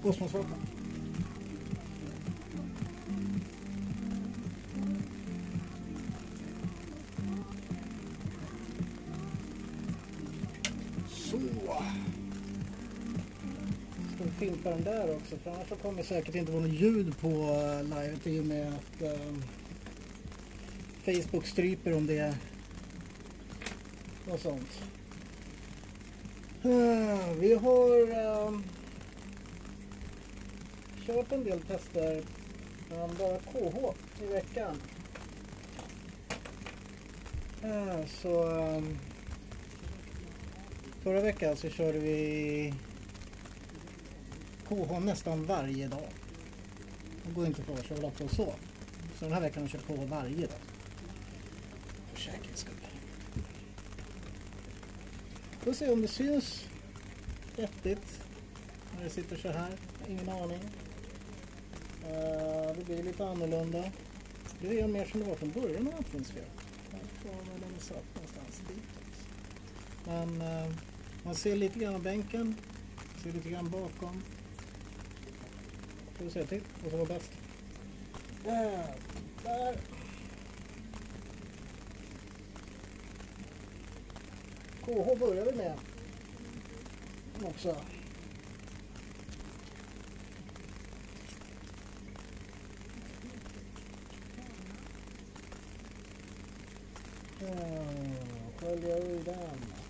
Åsmånsvatten. Så. Ska vi filpa den där också, för annars kommer det säkert inte vara något ljud på livet i och med att Facebook stryper om det är och sånt. Vi har kört en del tester bara KH i veckan. Så förra veckan så körde vi KH nästan varje dag. Det går inte för att köra på så. Så den här veckan har jag kört KH varje dag. För säkerhets skull. Får se om det syns vettigt när det sitter så här. Ingen aning. Det blir lite annorlunda. Det är mer som det var från början om det finns fel. Jag får den satt någonstans dit. Men man ser lite grann av bänken. Ser lite grann bakom. Får vi se till. Och så var bäst. Där. KH börjar vi med också. Skölja ur den.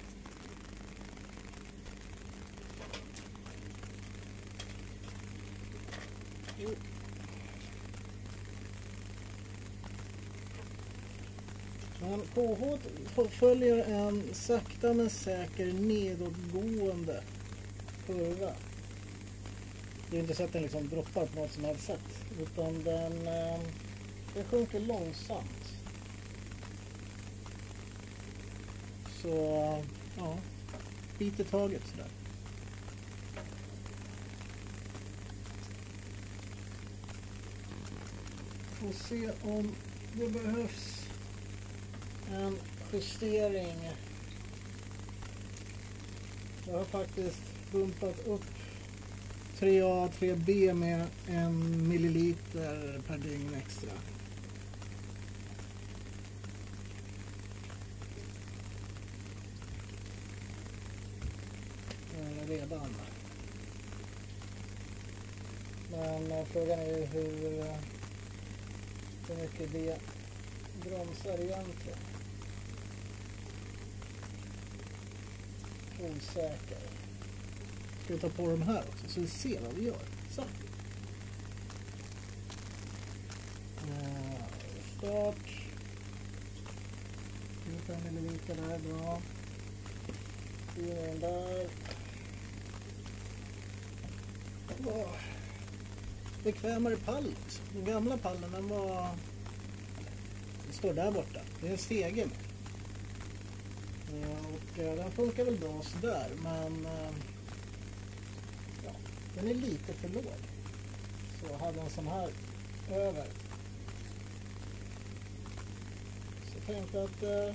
Men KH följer en sakta men säker nedåtgående kurva. Det är inte så att den liksom droppar på något som helst sätt, utan den sjunker långsamt. Så ja, bit i taget sådär. Och se om det behövs en justering. Jag har faktiskt bumpat upp 3A, 3B med 1 milliliter per dygn extra. Redan. Men frågan är ju hur mycket det bromsar egentligen. Osäker. Ska vi ta på de här också så vi ser vad vi gör. Så. Start. 25 milliliter där, bra. In den där. Bekvämare pall. Den gamla pallen, den var... Den står där borta. Det är en stege med. Och den funkar väl bra sådär, men ja, den är lite för låg. Så jag hade en sån här över. Så jag tänkte att den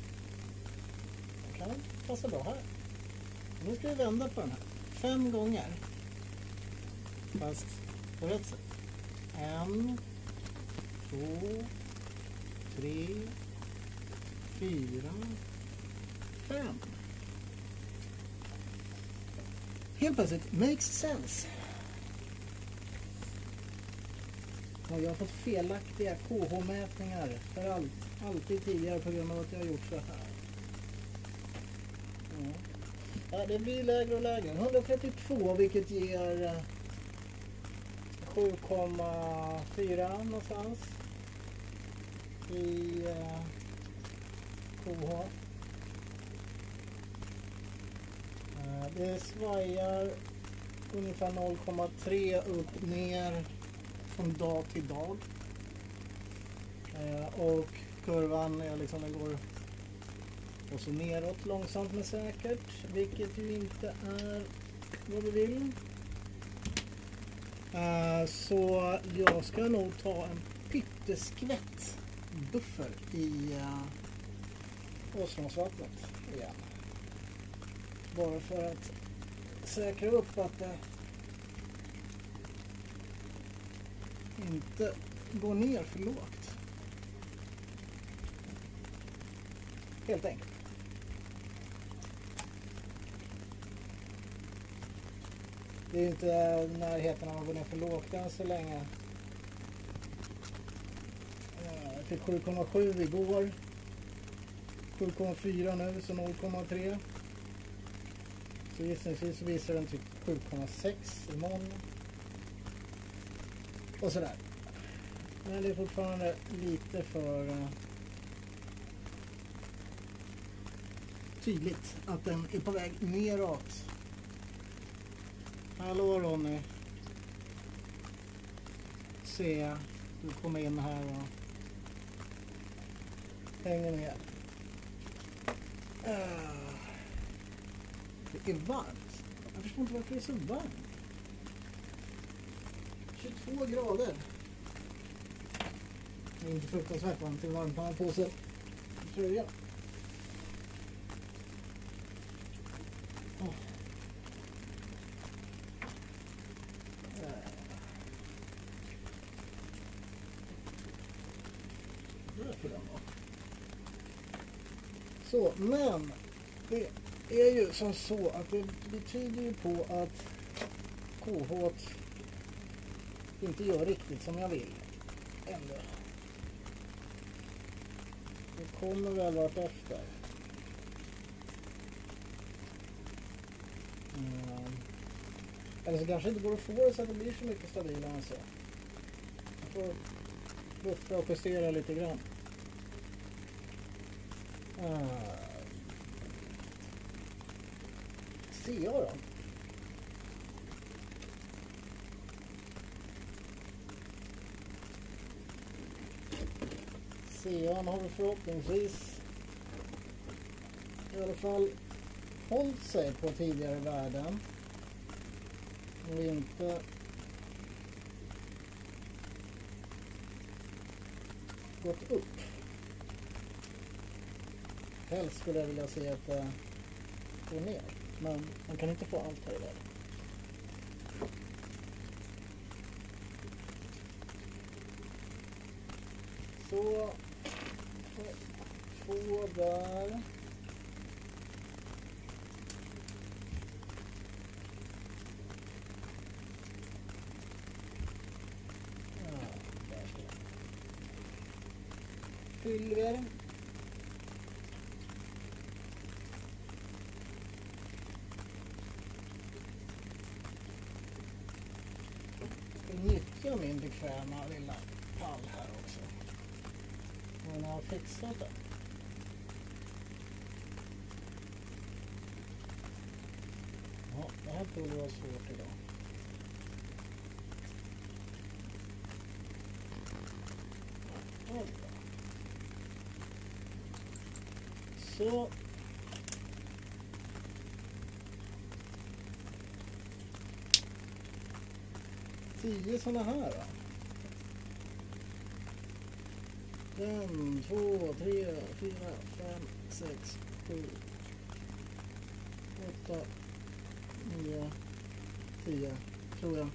kan passa bra här. Nu ska vi vända på den här 5 gånger. Fast på rätt sätt. 1, 2, 3, 4, 5. Helt plötsligt makes sense. Och jag har fått felaktiga KH-mätningar för alltid tidigare på grund av att jag har gjort så här. Ja, det blir lägre och lägre. 132, vilket ger 7,4 någonstans i KH. Det svajar ungefär 0,3 upp ner från dag till dag. Och kurvan är liksom, den går och så neråt långsamt men säkert, vilket ju inte är vad vi vill. Så jag ska nog ta en pytteskvätt buffer i Åsmånsvattnet igen. Bara för att säkra upp att det inte går ner för lågt. Helt enkelt. Det är ju inte närheten av att gå ner för lågt än så länge. Jag fick 7,7 igår. 7,4 nu, så 0,3. Så gissningsvis så visar den typ 7,6 imorgon. Och sådär. Men det är fortfarande lite för tydligt att den är på väg neråt. Hallå Ronny. Se, du kommer in här och hänger med. Det är varmt. Jag förstår inte varför det är så varmt. 22 grader. Det är inte fruktansvärt varmt. Det är varmt. Man på sig tröja. Så, men det är ju som så att det betyder ju på att KH inte gör riktigt som jag vill ändå. Det kommer väl vart efter. Eller så kanske inte går att få det så att det blir så mycket stabilare än så. Jag får lufta och justera lite grann. CA då? CA har vi förhoppningsvis i alla fall hållit sig på tidigare värden och inte gått upp. Helst skulle jag vilja se att det går ner, men man kan inte få allt här i världen. Så, två där. Silver. Nyttja min bekväma lilla pall här också. Och när jag har fixat det. Ja, det här tror jag var svårt idag. Så. Tio sådana här då. 1, 2, 3, 4, 5, 6, 7, 8, 9, 10 tror jag.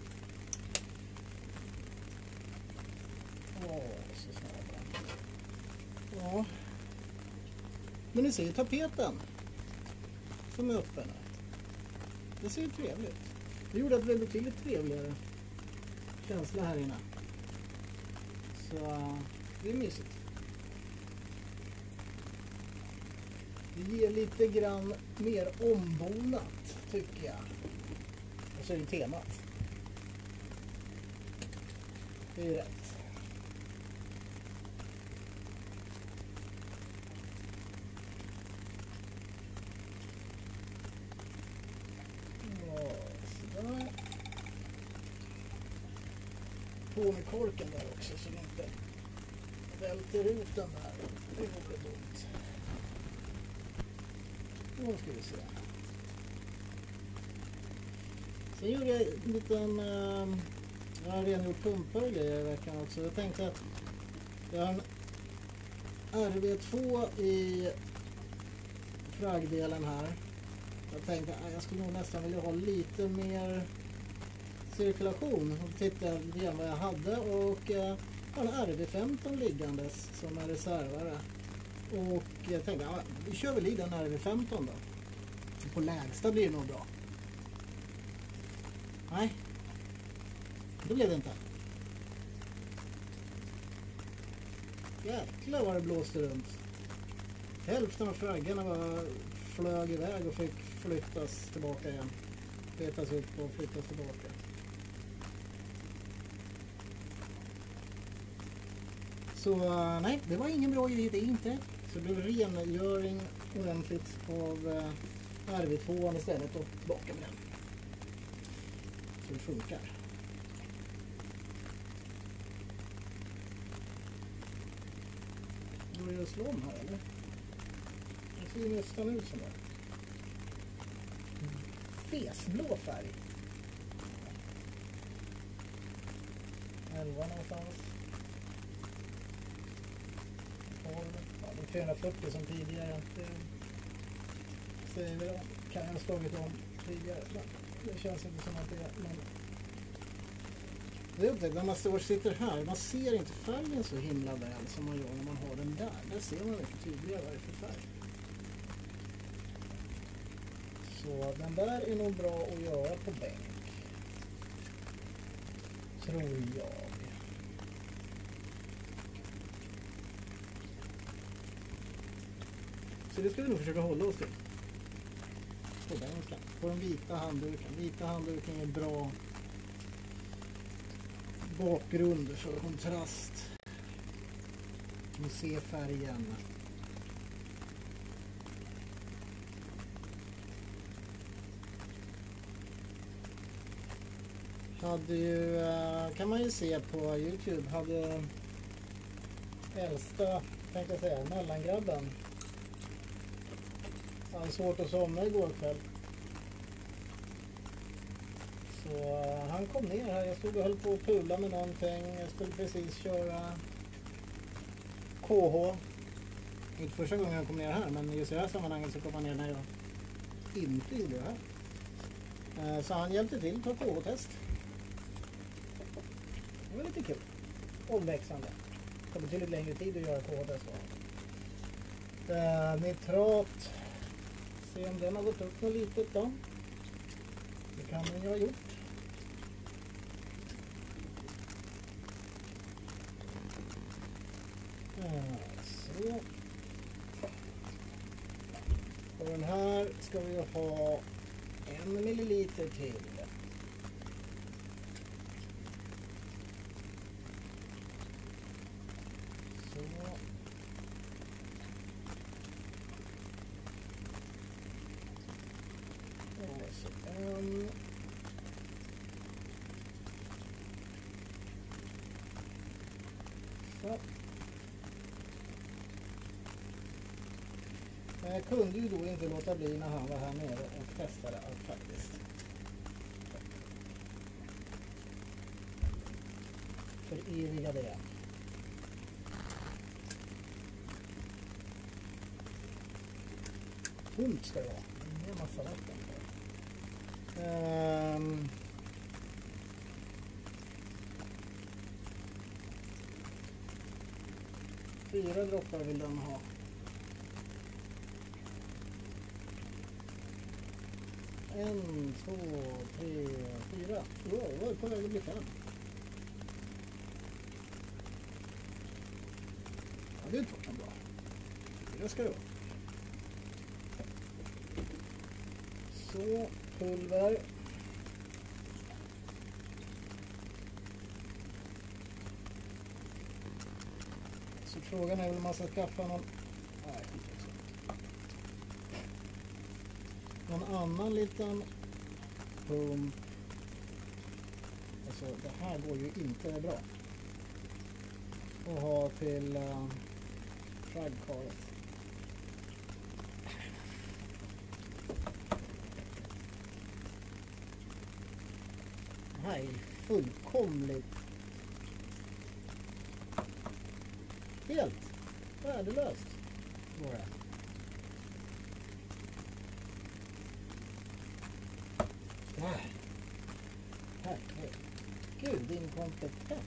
Så snabbt. Ja. Men ni ser ju tapeten som är uppe nu. Det ser ju trevligt. Det gjorde att det blev betydligt trevligare känsla här inne. Så det är mysigt. Det ger lite grann mer ombonat tycker jag. Och så är det temat. Det är ju rätt. Sådär. På med korken där också så det inte välter ut den där. Det vore dumt. Nu ska vi se. Sen gjorde jag en liten jag har rengjort pumpar och grejer i veckan också. Jag tänkte att jag har en RV2 i fraggdelen här. Jag tänkte att jag skulle nog nästan vilja ha lite mer cirkulation och tittade lite grann vad jag hade och har en RV15 liggandes som är reservare. Och jag tänkte, ja, vi kör väl i den RV15 då. På lägsta blir det nog bra. Nej, det blev det inte. Jäklar vad det blåste runt. Hälften av flaggarna bara flög iväg och fick flyttas tillbaka igen. Petas upp och flyttas tillbaka. Så nej, det var ingen bra idé det inte. Så det blev rengöring ordentligt av RV2 istället och tillbaka med den. Så det funkar. Börjar det slå om här eller? Det ser ju nästan ut som det. Fesblå färg. 11 någonstans. 12. Ja, det är 440 som tidigare. Det säger vi då. Kan jag ha slagit om tidigare. Det känns inte som att det är. Men det är upptäckt, när man sitter här, man ser inte färgen så himla väl som man gör när man har den där. Där ser man mycket tydligare vad det är för färg. Så den där är nog bra att göra på bänk. Tror jag. Så det ska vi nog försöka hålla oss till. På bänken. På den vita handduken. Vita handduken är bra bakgrund för kontrast. Vi ser färgen. Hade ju, kan man ju se på YouTube, hade äldsta, tänkte jag säga, mellangrabben. Han hade svårt att somna igår kväll. Så han kom ner här, jag stod och höll på att pula med någonting. Jag skulle precis köra KH. Inte första gången jag kom ner här, men just i det här sammanhanget så kom han ner när jag inte gjorde det här. Så han hjälpte till att ta KH-test. Det var lite kul. Omväxlande. Det tar betydligt längre tid att göra KH-test. Nitrat. Se om den har gått upp något litet då. Det kan den ju ha gjort. Så. Och den här ska vi ha 1 milliliter till. Så. Och så en. Så. Men jag kunde ju då inte låta bli när han var här nere och testade allt faktiskt. För eviga det. Tomt ska det vara. Det är en massa vatten. 4 droppar vill den ha. 1, 2, 3, 4. Var på väg att bli 5. Ja, det är torkan bra. 4 ska det vara. Så, pulver. Så frågan är väl om man ska skaffa någon... Nej, någon annan liten pump. Alltså det här går ju inte bra. Och ha till fragkaret. Det här är fullkomligt helt värdelöst. Var det. Nej. Här. Gud, inkompetent.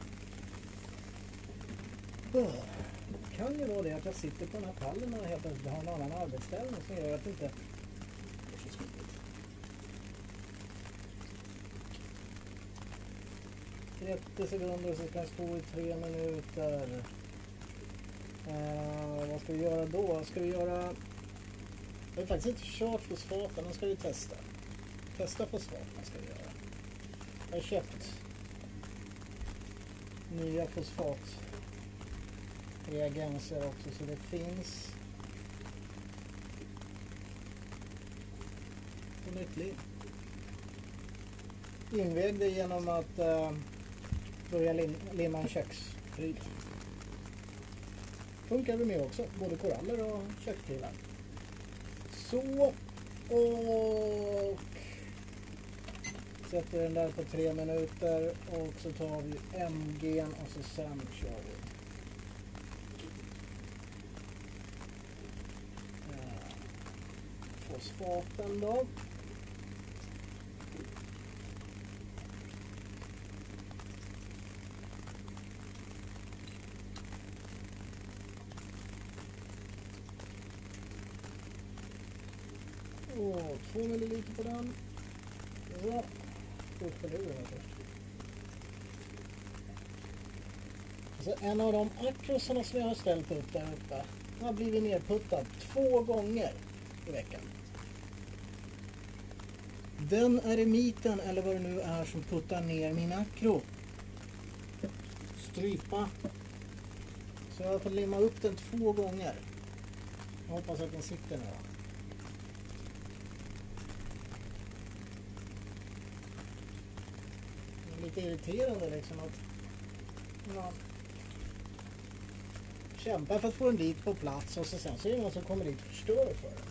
Det kan ju vara det att jag sitter på den här pallen och helt enkelt har en annan arbetsställning som gör att det inte går så smidigt. 30 sekunder så ska jag stå i 3 minuter. Vad ska vi göra då? Ska vi göra... Jag har faktiskt inte kört fosfaten, den ska vi testa. Testa fosfaten ska vi göra. Jag har köpt nya fosfatreagenser också så det finns på nytt liv. Invägde genom att börja limma en kökspryl. Funkar det med också, både koraller och köksprylar. Så, och sätter den där på 3 minuter och så tar vi MG och så sen kör vi. Fosfaten då. Och 2 milliliter på den. Så. Upp på luren först. Så en av de artrosarna som jag har ställt upp där uppe har blivit nedputtad 2 gånger i veckan. Den eremiten eller vad det nu är som puttar ner min akro. Strypa. Så jag har fått limma upp den 2 gånger. Jag hoppas att den sitter nu då. Lite irriterande liksom att man kämpar för att få den dit på plats och sen så är det någon som kommer dit och förstör för den.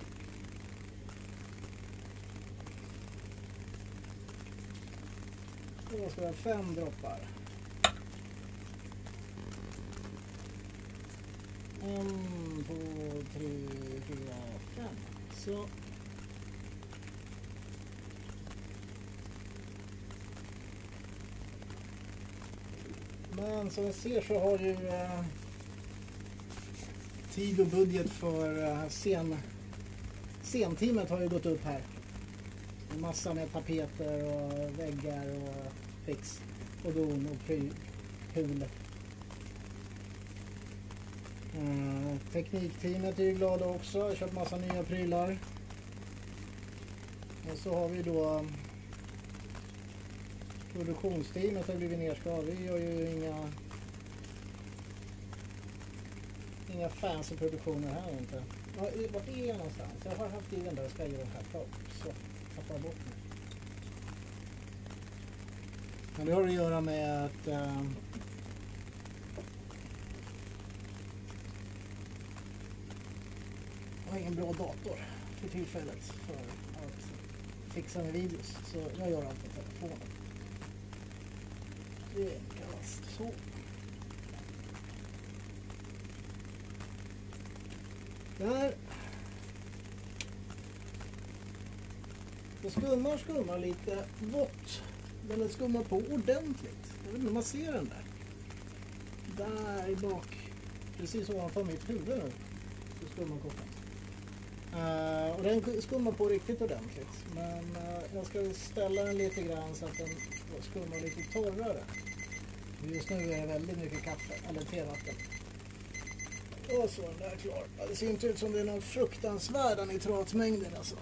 Då ska vi ha 5 droppar. 1, 2, 3, 4, 5. Så. Men som jag ser så har ju tid och budget för scenteamet har ju gått upp här. En massa med tapeter och väggar och fix och don och pul. Teknikteamet är ju glada också. Jag har köpt massa nya prylar. Och så har vi då produktionsteamet har blivit nedskadat. Vi gör ju inga fancy produktioner här inte. Vart är jag någonstans? Jag har haft i den där spegeln här på. Så, tappar bort mig. Men det har att göra med att jag har ingen bra dator för tillfället för att fixa med videos. Så jag gör allt på telefonen. Det är enklast så. Där. Det skummar lite vått. Men det skummar på ordentligt. Jag vet inte om man ser den där. Där i bak. Precis ovanför mitt huvud nu. Så skummar koppen. Och den skummar på riktigt ordentligt. Men jag ska ställa den lite grann så att den skummar lite torrare. Just nu är det väldigt mycket kaffe eller tevatten. Och så är den där klar. Det ser inte ut som det är någon fruktansvärda nitratmängder alltså.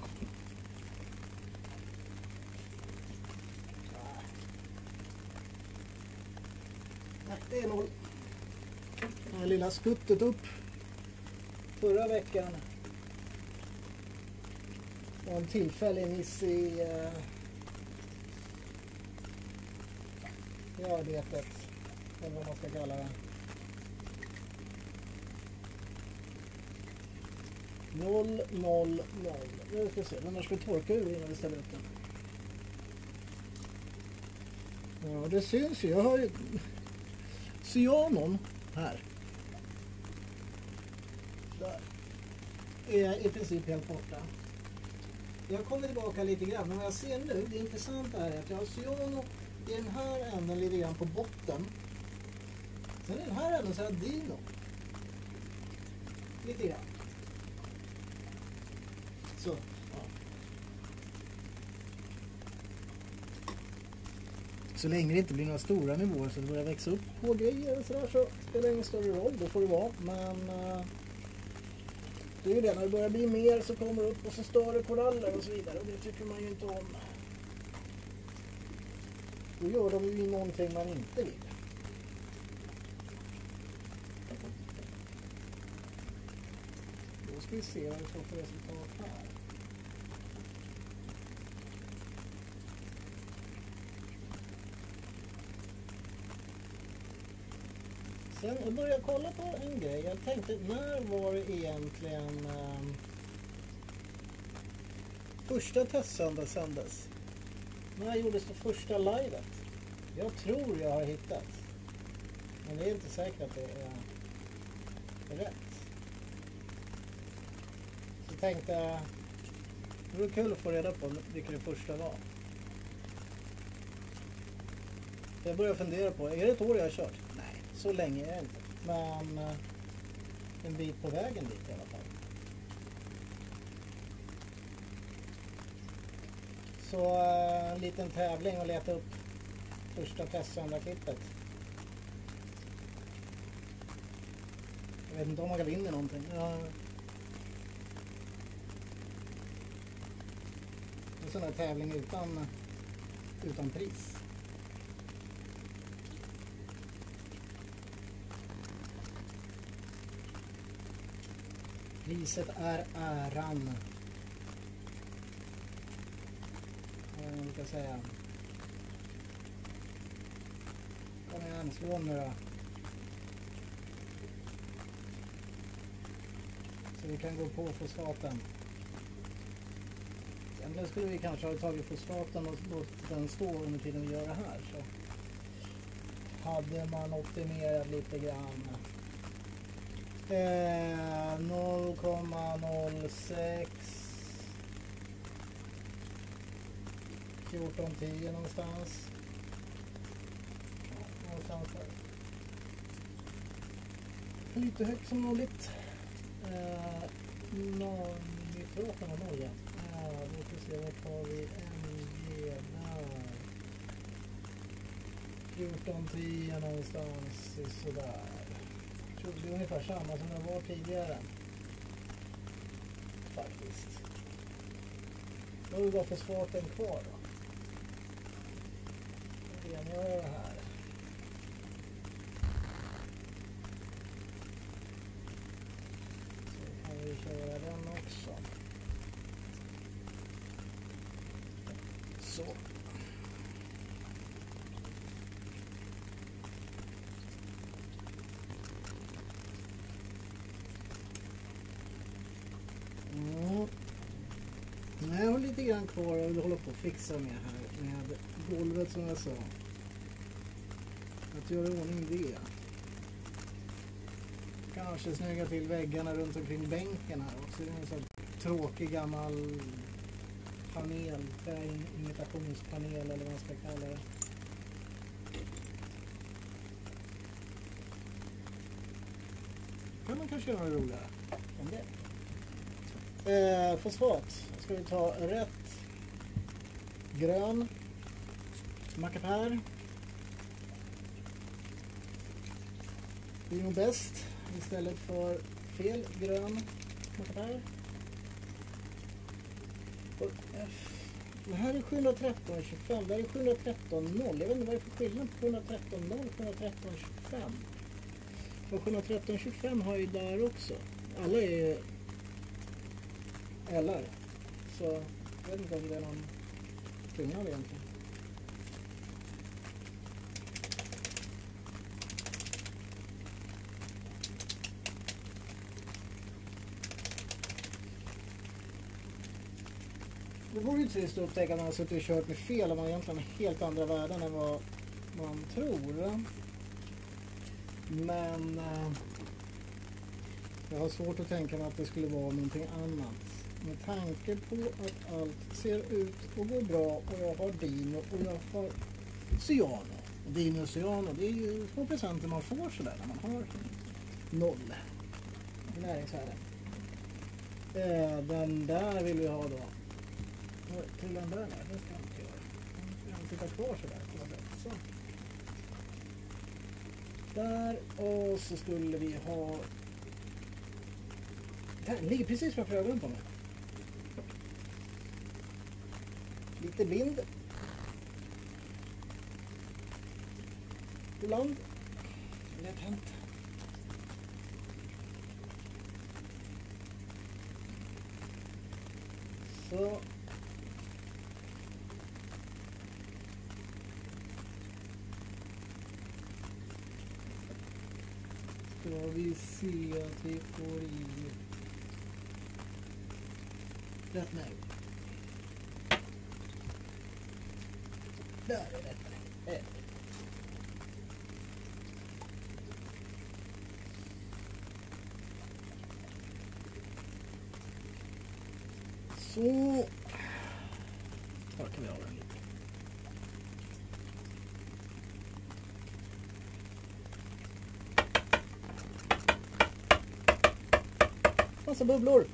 Nej, det är noll. Det här lilla skuttet upp förra veckan. Och en tillfällig miss i arbetet. Eller vad man ska kalla det. 0, 0, 0. Nu ska vi se. Den ska vi torka ur innan vi ställer upp den. Ja, det syns ju. Jag har ju cyanon här. Där. Är i princip helt borta. Jag kommer tillbaka lite grann. Men vad jag ser nu, det intressanta är att jag har cyano i den här änden lite grann på botten. Sen i den här änden så är det dino. Lite grann. Så, ja. Så länge det inte blir några stora nivåer så det börjar växa upp på grejer och sådär så spelar det ingen större roll. Det får det vara. Men det är ju det, när det börjar bli mer så kommer det upp och så större koraller och så vidare. Och det tycker man ju inte om. Då gör de ju någonting man inte vill. Då ska vi se vad vi får för resultat här. Sen jag började kolla på en grej. Jag tänkte, när var det egentligen första testsända sändes? När gjordes det första livet? Jag tror jag har hittat. Men det är inte säkert att det är rätt. Så tänkte jag, det vore kul att få reda på vilka det första var. Jag började fundera på, är det ett år jag har kört? Nej, så länge är det inte. Men en bit på vägen dit i alla fall. Så en liten tävling och leta upp första testsända klippet. Jag vet inte om man kan vinna någonting. En sån här tävling utan pris. Priset är äran. Jag brukar säga. Kom igen, slå nu då. Så vi kan gå på fosfaten. Egentligen skulle vi kanske ha tagit fosfaten och låtit den stå under tiden vi gör det här. Så hade man optimerat lite grann. 0,06 1410 någonstans. Någonstans där. Lite högt som vanligt. Nitraten och noja. Då ska vi se, vad tar vi? MG där. 1410 någonstans. Sådär. Det är ungefär samma som det var tidigare. Faktiskt. Då har vi bara fosfaten kvar då. Rengöra det här. Så kan vi köra den också. Så. Jag har lite grann kvar och vill hålla på att fixa med här med golvet som jag sa. Att göra i ordning det. Kanske snygga till väggarna runt omkring bänken här också. Det är en sån tråkig gammal panel, imitationspanel eller vad man ska kalla det. Kan man kanske göra något roligare än det. Fosfat. Ska vi ta rätt grön mackapär. Det är nog bäst istället för fel grön mackapär. Det här är 713,25. Det här är 713,0. Jag vet inte vad det är för skillnad på 713,0 och 713,25. Och 713,25 har ju där också. Alla är ju LR. Så jag vet inte om det är någon skillnad egentligen. Det vore ju trist att upptäcka att man har suttit och kört med fel och man egentligen har helt andra värden än vad man tror. Men jag har svårt att tänka mig att det skulle vara någonting annat. Med tanke på att allt ser ut och går bra och jag har dino och jag har cyano. Och dinocyano, det är ju små presenter man får sådär när man har 0 i näringsvärde. Den där vill vi ha då. Till den där, det ska jag inte göra. Jag kan titta kvar sådär. Så. Där, och så skulle vi ha... Den ligger precis framför ögonen på mig. Lite blind. Ibland. Lätt hänt. Så. Ska vi se att vi får i rätt mängd. Där är rätt mängd. Så torkar vi av den lite. Massa bubblor.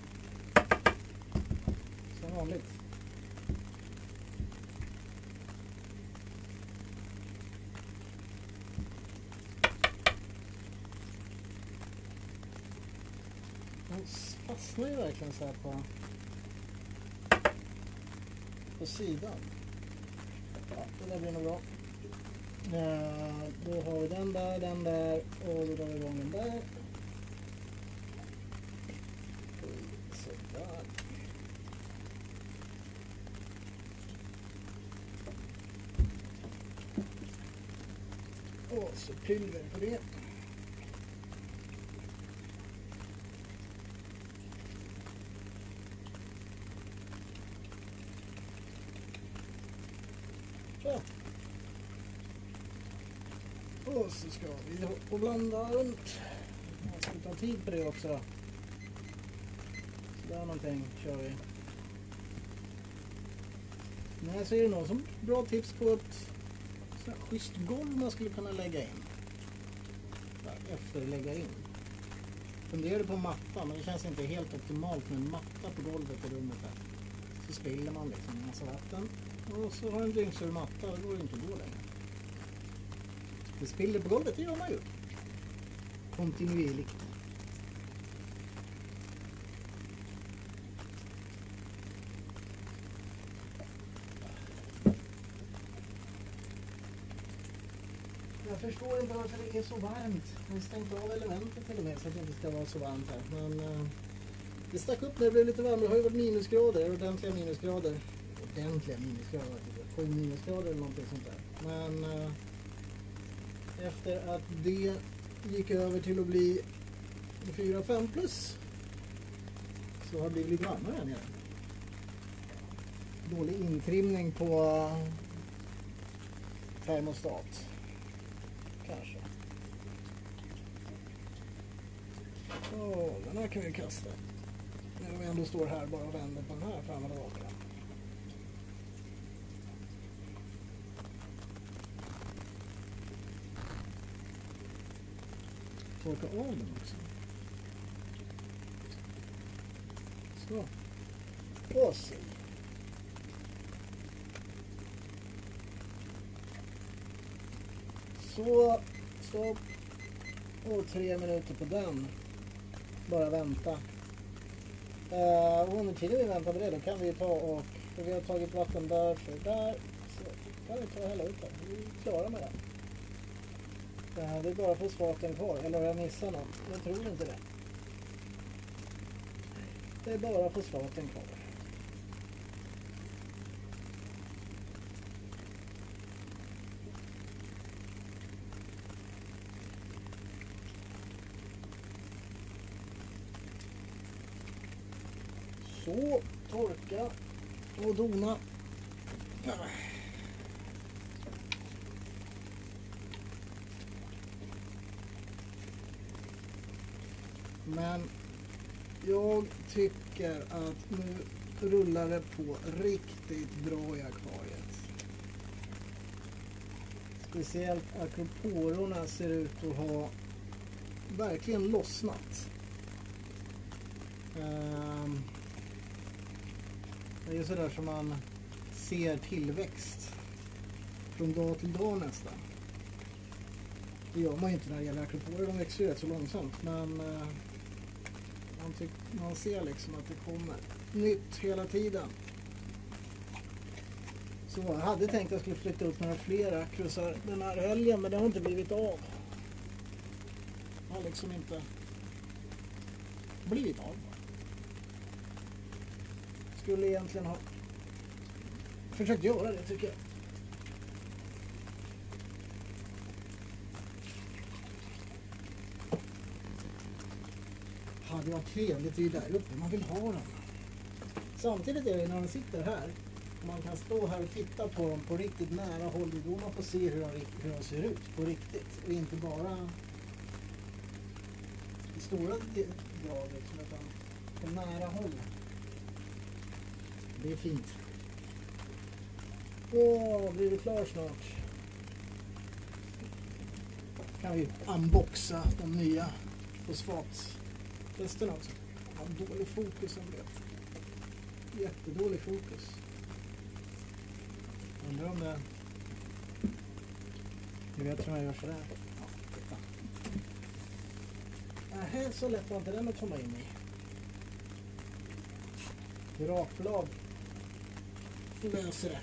Som vanligt. Den fastnar ju verkligen så här på sidan. Ja, det där blir nog bra. Då har vi den där och då drar vi igång den där. Sådär. Och så pulver på det. Så. Och så ska vi och blanda runt. Man ska ta tid på det också. Så där någonting kör vi. Men så är det någon som bra tips på ett så här schysst golv man skulle kunna lägga in. Efter lägga in. Funderade på matta, men det känns inte helt optimalt med en matta på golvet i rummet här. Så spiller man liksom en massa vatten. Och så har en dyngsur matta, det går inte att gå längre. Det spiller på golvet, det gör man ju. Kontinuerligt. Jag förstår inte varför det är så varmt. Jag har stängt av elementet till och med så att det inte ska vara så varmt här. Men det stack upp när det blev lite varmare. Det har ju varit minusgrader, ordentliga minusgrader. 7 minusgrader eller någonting sånt där. Men efter att det gick över till att bli 4-5 plus så har det blivit lite varmare här nere. Dålig intrimning på termostat. Kanske. Så, den här kan vi kasta. När vi ändå står här bara och vänder på den här fram och tillbaka. Torka av den också. Så. Och så. Så. Stopp. Och 3 minuter på den. Bara vänta. Och under tiden vi väntar på det då kan vi ta och... För vi har tagit vatten där för där. Så kan vi ta hela ut den. Vi är klara med den. Det är bara fosfaten kvar. Eller har jag missat något? Jag tror inte det. Det är bara fosfaten kvar. Så, torka och dona. Men jag tycker att nu rullar det på riktigt bra i akvariet. Speciellt akropororna ser ut att ha verkligen lossnat. Det är sådär som man ser tillväxt från dag till dag nästan. Det gör man ju inte när det gäller akroporer, de växer ju rätt så långsamt, men man ser liksom att det kommer nytt hela tiden. Så jag hade tänkt att jag skulle flytta upp några fler akrosar den här helgen, men det har inte blivit av. Det har liksom inte blivit av. Skulle egentligen ha försökt göra det, tycker jag. Hade varit trevligt, det är ju där uppe man vill ha dem. Samtidigt är det när man sitter här och man kan stå här och titta på dem på riktigt nära håll, då man får se hur de ser ut på riktigt och inte bara i stora drag liksom, utan på nära håll. Det är fint. Blir vi klar snart? Kan vi unboxa de nya fosfattesterna också. Ja, dålig fokus som blev. Jättedålig fokus. Undrar om det... Ni vet hur man gör sådär. Ja, titta. Här så lätt var inte den att komma in i. Rakblad löser det.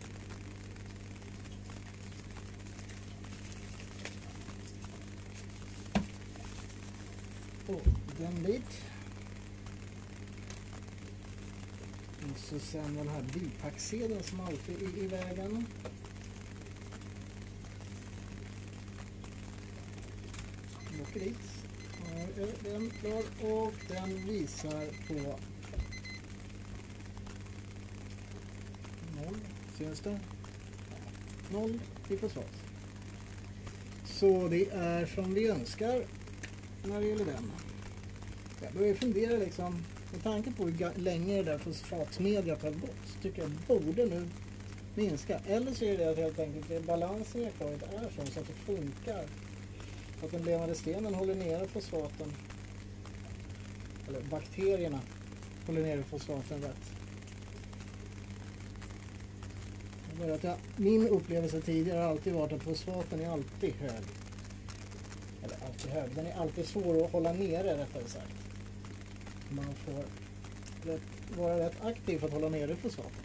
Den bit. Och så sen den här bipacksedeln som alltid är i vägen. Åker dit. Den klar och den visar på 0. Syns det? 0 i fosfat. Så det är som vi önskar när det gäller den. Jag börjar fundera liksom, med tanke på hur länge det där fosfatmediet har gått, så tycker jag borde nu minska. Eller så är det att helt enkelt balansen i akvariet är så att det funkar. Att den levande stenen håller nere fosfaten, eller bakterierna håller nere fosfaten rätt. Min upplevelse tidigare har alltid varit att fosfaten är alltid hög. Eller alltid hög. Den är alltid svår att hålla nere, rättare sagt. Man får vara rätt aktiv för att hålla nere fosfaten.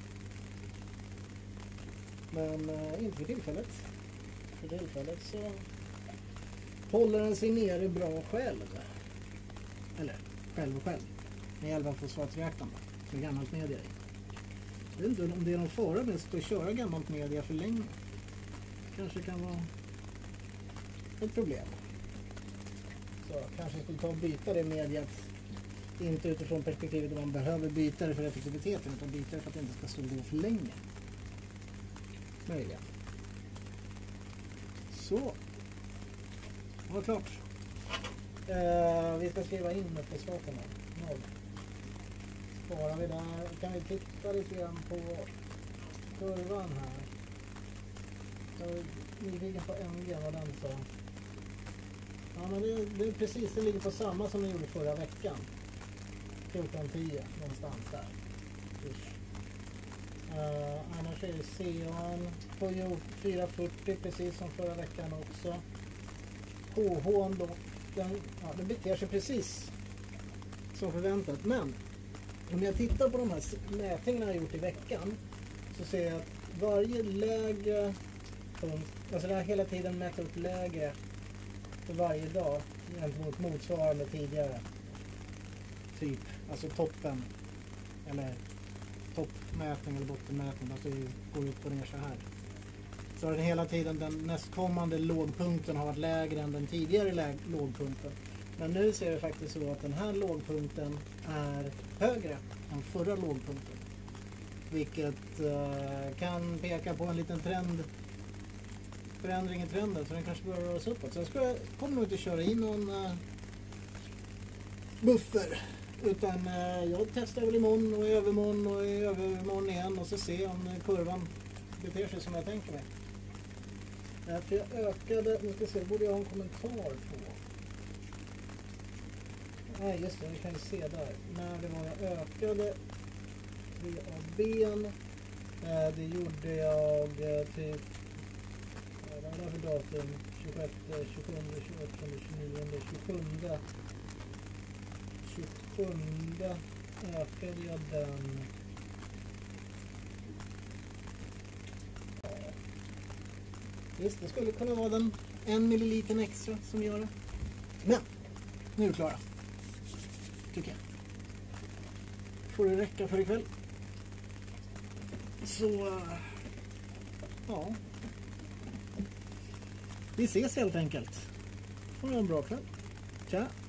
Men inte för tillfället. För tillfället så håller den sig nere bra själv. Eller själv. Med 11 fosfatreaktorn med gammalt media i. Jag vet inte om det är någon fara med att köra gammalt media för länge. Kanske kan vara ett problem. Så kanske skulle ta och byta det mediet. Inte utifrån perspektivet att man behöver byta det för effektiviteten, utan byta det för att det inte ska stå gå för länge. Möjligen. Så. Det var klart. Vi ska skriva in med fosfaten här. 0. Sparar vi där. Kan vi titta lite grann på kurvan här. Jag är nyfiken på MG, vad den sa. Ja, men det är precis, det ligger på samma som vi gjorde förra veckan. 1410 någonstans där. Annars är det CON på 440 precis som förra veckan också. KH då, den beter sig precis som förväntat. Men om jag tittar på de här mätningarna jag gjort i veckan, så ser jag att varje lägre punkt, alltså det har hela tiden mätt upp lägre för varje dag gentemot motsvarande tidigare. Typ, alltså toppen eller toppmätning eller bottenmätning, alltså det går upp och ner så här. Så har den hela tiden, den nästkommande lågpunkten har varit lägre än den tidigare lågpunkten. Men nu ser det faktiskt så att den här lågpunkten är högre än förra lågpunkten. Vilket kan peka på en liten förändring i trenden, så den kanske börjar röra sig uppåt. Så jag kommer nog inte köra in någon buffer. Utan jag testar väl imorgon och i övermorgon och i övermorgon igen och så se om kurvan beter sig som jag tänker mig. För jag ökade, nu ska se, borde jag ha en kommentar på. Nej just det, vi kan ju se där. När det var jag ökade 3AB. Det gjorde jag typ, vad var det för datum? 26, 27, 28, 29, 27 ökade jag den. Visst, det skulle kunna vara den 1 milliliter extra som gör det. Men, nu är vi klara. Tycker jag. Får det räcka för ikväll. Så, ja. Vi ses helt enkelt. Får en bra kväll. Tja!